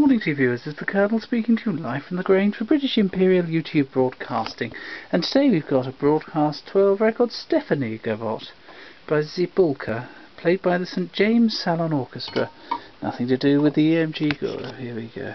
morning to you viewers, it's the Colonel speaking to you live from the Grange for British Imperial YouTube Broadcasting, and today we've got a broadcast 12 record Stephanie Gavotte by Zibulka, played by the St James Salon Orchestra. Nothing to do with the EMG Guru. Here we go.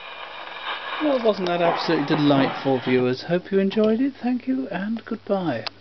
Well, wasn't that absolutely delightful, viewers? Hope you enjoyed it. Thank you and goodbye.